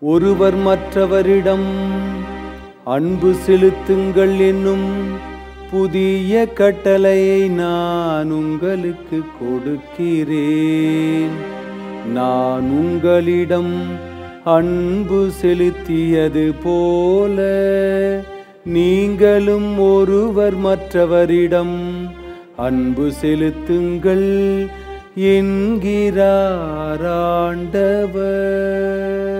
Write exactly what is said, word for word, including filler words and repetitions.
ஒருவர் மற்றவரிடம் அன்பு செலுத்துங்கள் என்னும் புதிய கட்டளையை நான் உங்களுக்கு கொடுக்கிறேன். நான் உங்களிடம் அன்பு செலுத்தியது போல நீங்களும் ஒருவர் மற்றவரிடம் அன்பு செலுத்துங்கள் என்கிறார் ஆண்டவர்.